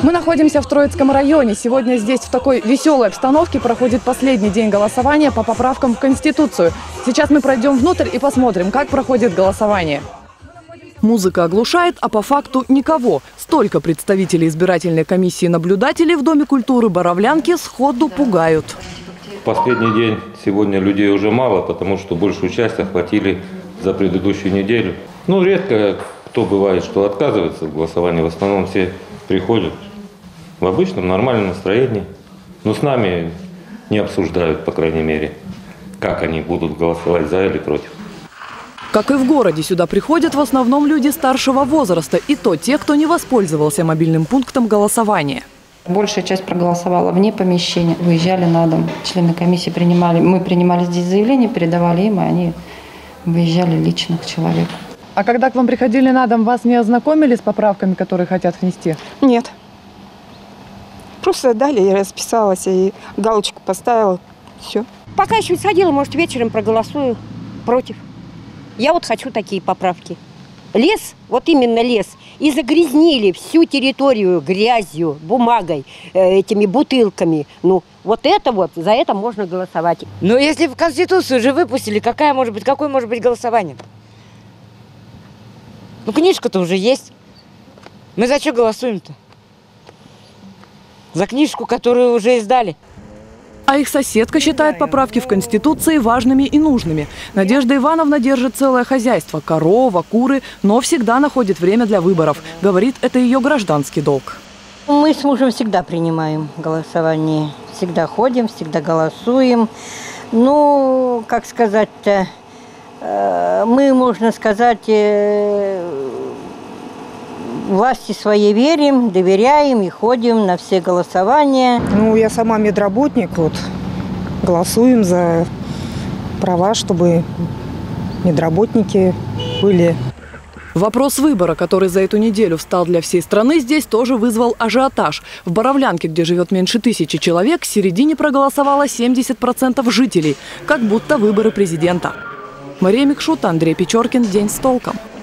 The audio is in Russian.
Мы находимся в Троицком районе. Сегодня здесь в такой веселой обстановке проходит последний день голосования по поправкам в Конституцию. Сейчас мы пройдем внутрь и посмотрим, как проходит голосование. Музыка оглушает, а по факту никого. Столько представителей избирательной комиссии наблюдателей в Доме культуры Боровлянки сходу пугают. Последний день сегодня людей уже мало, потому что большую часть охватили за предыдущую неделю. Редко кто бывает, что отказывается в голосовании. В основном все приходят в обычном нормальном настроении. Но с нами не обсуждают, по крайней мере, как они будут голосовать за или против. Как и в городе, сюда приходят в основном люди старшего возраста. И то те, кто не воспользовался мобильным пунктом голосования. Большая часть проголосовала вне помещения. Выезжали на дом. Члены комиссии принимали. Мы принимали здесь заявление, передавали им, и они выезжали лично к человеку. А когда к вам приходили на дом, вас не ознакомили с поправками, которые хотят внести? Нет. Просто дали, я расписалась и галочку поставила. Все. Пока еще не сходила, может, вечером проголосую против. Я вот хочу такие поправки. Лес, вот именно лес, и загрязнили всю территорию грязью, бумагой, этими бутылками. Вот за это можно голосовать. Но если в Конституцию уже выпустили, какое может быть голосование? Книжка-то уже есть. Мы за что голосуем-то? За книжку, которую уже издали. А их соседка считает поправки в Конституции важными и нужными. Надежда Ивановна держит целое хозяйство – корова, куры, но всегда находит время для выборов. Говорит, это ее гражданский долг. Мы с мужем всегда принимаем голосование. Всегда ходим, всегда голосуем. Как сказать-то, мы, можно сказать, власти своей верим, доверяем и ходим на все голосования. Я сама медработник, голосуем за права, чтобы медработники были. Вопрос выбора, который за эту неделю встал для всей страны, здесь тоже вызвал ажиотаж. В Боровлянке, где живет меньше 1000 человек, к середине проголосовало 70% жителей. Как будто выборы президента. Мария Микшута, Андрей Печоркин. День с толком.